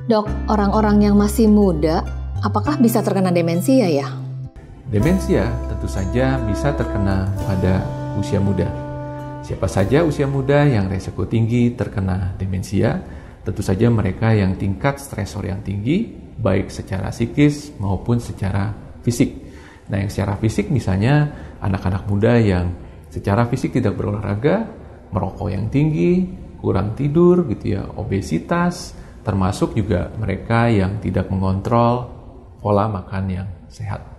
Dok, orang-orang yang masih muda, apakah bisa terkena demensia ya? Demensia tentu saja bisa terkena pada usia muda. Siapa saja usia muda yang resiko tinggi terkena demensia? Tentu saja mereka yang tingkat stresor yang tinggi, baik secara psikis maupun secara fisik. Nah, yang secara fisik misalnya anak-anak muda yang secara fisik tidak berolahraga, merokok yang tinggi, kurang tidur gitu ya, obesitas, termasuk juga mereka yang tidak mengontrol pola makan yang sehat.